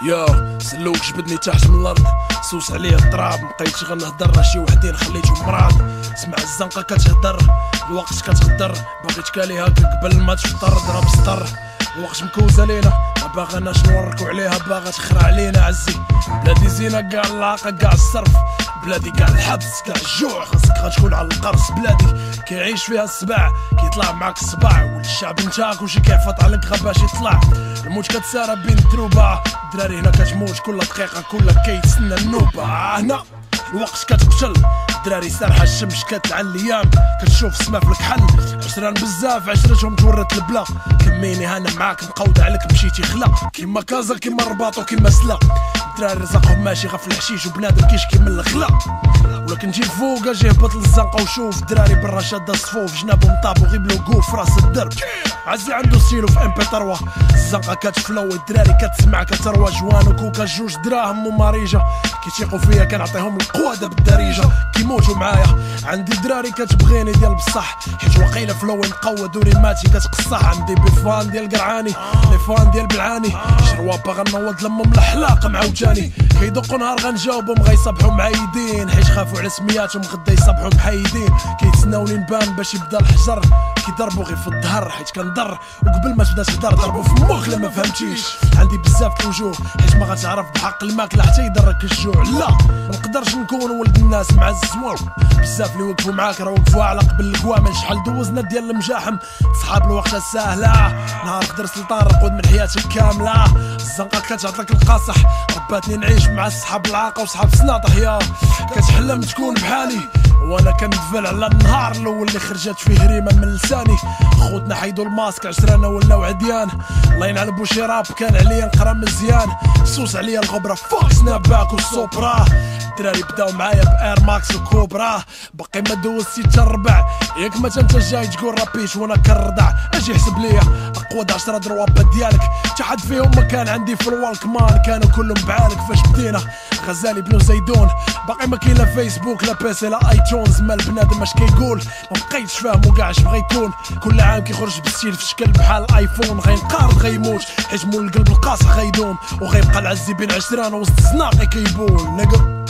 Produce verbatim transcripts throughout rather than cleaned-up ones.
يا سلوك جبدني تحت من الارض، سوس عليه التراب، مبقيتش غنهضر شي وحدين خليتهم مراد. سمع الزنقه كتهدر، الوقت كتغدر، باغي تكالي هكا قبل ما تفطر، ضرب سطر. الوقت مكوزه لينا، ما باغيناش نوركو عليها، باغا تخرع علينا عزي. بلادي زينه كاع العاقه كاع الصرف، بلادي كاع الحبس كاع الجوع، خاصك غتكون على القرص. بلادي كيعيش فيها السباع، كيطلع معاك الصباع، والشعب نتاعك وشي كيعفط عليك غا باش يطلع. الموت كتسارى بين الدروبه، الدراري هنا كتموت كل دقيقه، كل كيتسنى النوبه. هنا الوقت كتقتل، الدراري سارحه الشمس كتلعن الايام، كتشوف السما في الكحل. عشران بزاف عشرتهم تورت البلا، كميني هانا معاك مقود عليك مشيتي خلا، كيما كازا كيما الرباط وكيما سلا. الدراري رزقهم ماشي غا في الحشيش، وبنادم كيشكي من الخلا. ولكن جي فوق اجي هبط للزنقه وشوف الدراري برا شاده الصفوف، جنابهم طابو غير بلوكو في راس الدرب. عزي عنده ستيلو في ام بي ثلاثة، الزنقه كتفلوي، الدراري كتسمع كتروى، جوان وكوكا جوج دراهم وماريجه، كيتيقوا فيا كنعطيهم القواده بالدارجه، كيموتوا معايا. عندي دراري كتبغيني ديال بصح، حيت وقيله فلو نقوى دوري ماتي كتقصح. عندي بيفان ديال قرعاني، لي فان ديال بلعاني، شروا باغا نوض لمهم الحلاق معاوتاني. كيدقوا نهار غنجاوبهم غيصبحوا معيدين، حيت خافوا على سمياتهم غدا يصبحوا محايدين. كيتسناوني نبان باش يبدا الحجر، كيضربوا غير في الظهر حيت كنضر، وقبل ما تبدا تهدر ضربوا في مخ لا ما فهمتيش. عندي بزاف الوجوه، حيت ما غتعرف بحق الماكله حتى يضرك الجوع. لا ما نقدرش نكون ولد الناس مع الزمور، بزاف اللي وقفوا معاك راه وقفوا على قبل الكوامل. شحال دوزنا ديال المجاحم، صحاب الوقت الساهله، نهار قدر سلطان رقود من حياتك كامله. الزنقه كتعطيك القاصح، رباتني نعيش مع الصحاب العاقه وصحاب السناطح. يا كتحلم تكون بحالي، وانا كندفل على النهار الاول اللي خرجت فيه ريمه من لساني. خوتنا حيدوا الماسك عشرانه ولاو عديان، الله ينعل بوشي راب كان عليا نقرا مزيان. سوس عليا الغبره فوق سناب باك والسوبرا، الدراري بداو معايا باير ماكس وكوبرا، باقي ما دوزتي حتى الربع. ياك ما انت جاي تقول رابيش وانا كنرضع، اجي حسب ليا اقوى عشرة دروابا ديالك، حتى حد فيهم ما كان عندي في الوالك مان، كانوا كلهم بعالك فاش بدينا. غزالي بنو زيدون، باقي ما كاين لا فيسبوك لا بيسي لا ايتونز، ما البنادم اش كيقول ما بقيتش فاهمو كاع اش بغا يكون. كل عام كيخرج بالستيل في شكل بحال الايفون، غينقارض غيموت حيت مول القلب القاصح غيدوم، وغيبقى العزي بين عشران وسط الزناقي كيبول. نقا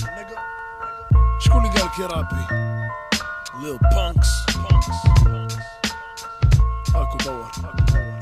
شكون اللي قالك يا رابي؟ ليل بانكس هاكو دور.